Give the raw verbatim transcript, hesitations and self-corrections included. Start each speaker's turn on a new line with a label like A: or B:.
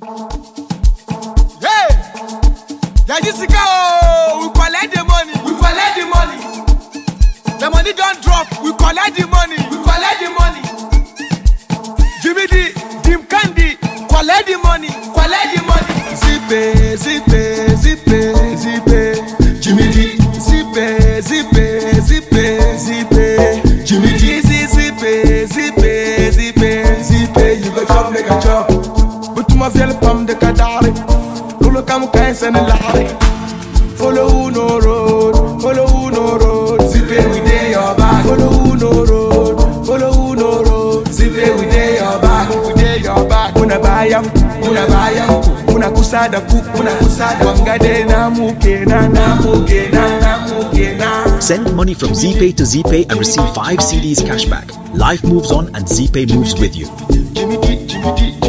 A: Hey, Yajisika, we collect the money. We collect the money. The money don't drop. We collect the money. We collect the money. Jimmy D, Dim Candy, collect the money. Collect the money. Zeepay, Zeepay, Zeepay, Zeepay. Jimmy D, Zeepay, Zeepay, Zeepay, Zeepay. Jimmy D, Zeepay, Zeepay, Zeepay, Zeepay. You go chop, make a chop. But to my fellow pam de kadari. Lolo come guys and a lari. Follow no road, follow no road. Zeepay we day your back. Follow no road, follow no road. Zeepay we day your back, we day your back. Una bayam, una bayam, una kusada ku, una kusada. Wangade na muke na na muke na na muke na.
B: Send money from Zeepay to Zeepay and receive five C Ds cashback. Life moves on and Zeepay moves with you.
A: Jimmy D, Jimmy D.